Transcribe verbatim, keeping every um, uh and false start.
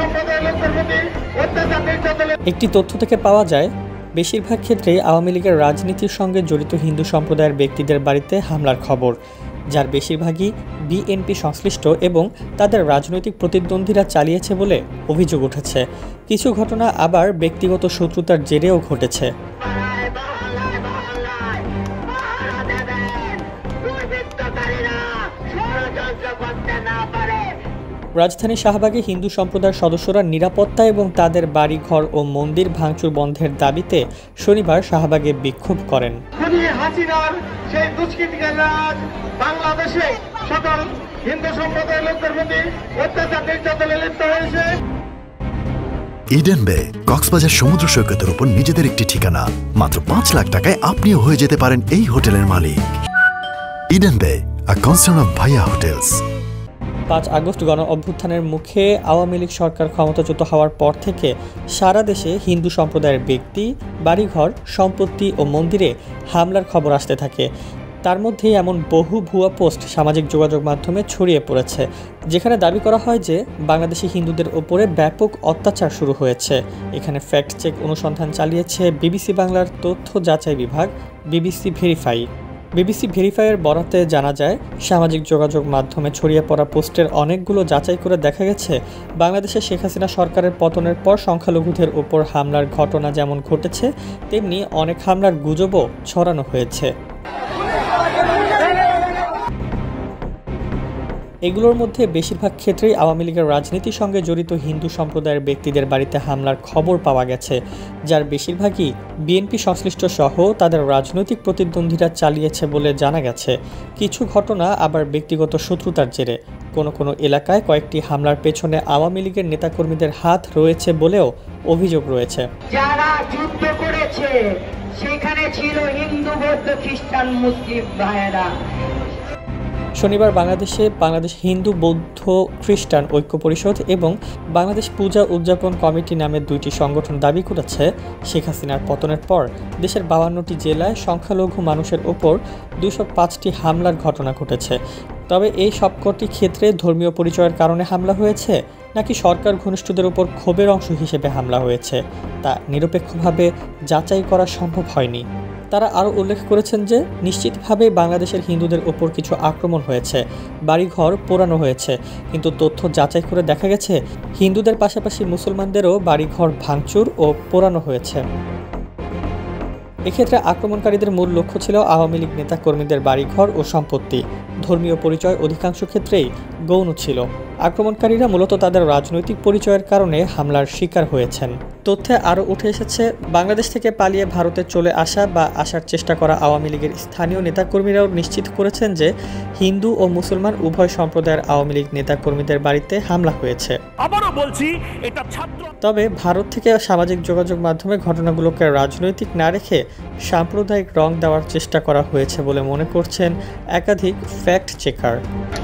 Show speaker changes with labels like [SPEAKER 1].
[SPEAKER 1] একটি তথ্য থেকে পাওয়া যায়, বেশিরভাগ ক্ষেত্রেই আওয়ামী লীগের রাজনীতির সঙ্গে জড়িত হিন্দু সম্প্রদায়ের ব্যক্তিদের বাড়িতে হামলার খবর, যার বেশিরভাগই বিএনপি সংশ্লিষ্ট এবং তাদের রাজনৈতিক প্রতিদ্বন্দ্বীরা চালিয়েছে বলে অভিযোগ উঠেছে। কিছু ঘটনা আবার ব্যক্তিগত শত্রুতার জেরেও ঘটেছে। রাজধানী শাহবাগে হিন্দু সম্প্রদায়ের সদস্যরা নিরাপত্তা এবং তাদের বাড়িঘর ও মন্দির ভাঙচুর বন্ধের দাবিতে শনিবার শাহবাগে বিক্ষোভ করেন।
[SPEAKER 2] ইডেন বে কক্সবাজার সমুদ্র সৈকতের উপর নিজেদের একটি ঠিকানা। মাত্র পাঁচ লাখ টাকায় আপনিও হয়ে যেতে পারেন এই হোটেলের মালিক। Eden bay, a concern of Bhaiya hotels.
[SPEAKER 1] পাঁচ আগস্ট গণ অভ্যুত্থানের মুখে আওয়ামী লীগ সরকার ক্ষমতাচ্যুত হওয়ার পর থেকে সারা দেশে হিন্দু সম্প্রদায়ের ব্যক্তি, বাড়িঘর, সম্পত্তি ও মন্দিরে হামলার খবর আসতে থাকে। তার মধ্যেই এমন বহু ভুয়া পোস্ট সামাজিক যোগাযোগ মাধ্যমে ছড়িয়ে পড়েছে, যেখানে দাবি করা হয় যে বাংলাদেশি হিন্দুদের ওপরে ব্যাপক অত্যাচার শুরু হয়েছে। এখানে ফ্যাক্ট চেক অনুসন্ধান চালিয়েছে বিবিসি বাংলার তথ্য যাচাই বিভাগ, বিবিসি ভেরিফাই। বিবিসি ভেরিফাইয়ের বরাতে জানা যায়, সামাজিক যোগাযোগ মাধ্যমে ছড়িয়ে পড়া পোস্টের অনেকগুলো যাচাই করে দেখা গেছে, বাংলাদেশে শেখ হাসিনা সরকারের পতনের পর সংখ্যালঘুদের উপর হামলার ঘটনা যেমন ঘটেছে, তেমনি অনেক হামলার গুজবও ছড়ানো হয়েছে। এগুলোর মধ্যে বেশিরভাগ ক্ষেত্রেই আওয়ামী লীগের রাজনীতির সঙ্গে জড়িত হিন্দু সম্প্রদায়ের ব্যক্তিদের বাড়িতে হামলার খবর পাওয়া গেছে, যার বেশিরভাগই বিএনপি সংশ্লিষ্ট সহ তাদের রাজনৈতিক প্রতিদ্বন্দ্বীরা চালিয়েছে বলে জানা গেছে। কিছু ঘটনা আবার ব্যক্তিগত শত্রুতার জেরে। কোনো কোনো এলাকায় কয়েকটি হামলার পেছনে আওয়ামী লীগের নেতাকর্মীদের হাত রয়েছে বলেও অভিযোগ রয়েছে।
[SPEAKER 3] যারা যুদ্ধ করেছে সেখানে ছিল হিন্দু, বৌদ্ধ, খ্রিস্টান, মুসলিম ভাইয়েরা।
[SPEAKER 1] শনিবার বাংলাদেশে বাংলাদেশ হিন্দু বৌদ্ধ খ্রিস্টান ঐক্য পরিষদ এবং বাংলাদেশ পূজা উদযাপন কমিটি নামে দুইটি সংগঠন দাবি করেছে, শেখ হাসিনার পতনের পর দেশের বাউান্নটি জেলায় সংখ্যালঘু মানুষের ওপর দুশো পাঁচটি হামলার ঘটনা ঘটেছে। তবে এই সবকটি ক্ষেত্রে ধর্মীয় পরিচয়ের কারণে হামলা হয়েছে নাকি সরকার ঘনিষ্ঠদের উপর ক্ষোভের অংশ হিসেবে হামলা হয়েছে, তা নিরপেক্ষভাবে যাচাই করা সম্ভব হয়নি। তারা আরও উল্লেখ করেছেন যে নিশ্চিতভাবে বাংলাদেশের হিন্দুদের ওপর কিছু আক্রমণ হয়েছে, বাড়িঘর পোড়ানো হয়েছে, কিন্তু তথ্য যাচাই করে দেখা গেছে হিন্দুদের পাশাপাশি মুসলমানদেরও বাড়িঘর ভাঙচুর ও পোড়ানো হয়েছে। এক্ষেত্রে আক্রমণকারীদের মূল লক্ষ্য ছিল আওয়ামী লীগ নেতা কর্মীদের বাড়িঘর ও সম্পত্তি। ধর্মীয় পরিচয় অধিকাংশ ক্ষেত্রেই গৌণ ছিল। আক্রমণকারীরা মূলত তাদের রাজনৈতিক পরিচয়ের কারণে হামলার শিকার হয়েছেন। তথ্যে আরও উঠে এসেছে, বাংলাদেশ থেকে পালিয়ে ভারতে চলে আসা বা আসার চেষ্টা করা আওয়ামী লীগের স্থানীয় নেতাকর্মীরাও নিশ্চিত করেছেন যে হিন্দু ও মুসলমান উভয় সম্প্রদায়ের আওয়ামী লীগ নেতাকর্মীদের বাড়িতে হামলা হয়েছে।
[SPEAKER 4] আবারও বলছি, এটা ছাত্র।
[SPEAKER 1] তবে ভারত থেকে সামাজিক যোগাযোগ মাধ্যমে ঘটনাগুলোকে রাজনৈতিক না রেখে সাম্প্রদায়িক রং দেওয়ার চেষ্টা করা হয়েছে বলে মনে করছেন একাধিক ফ্যাক্ট চেকার।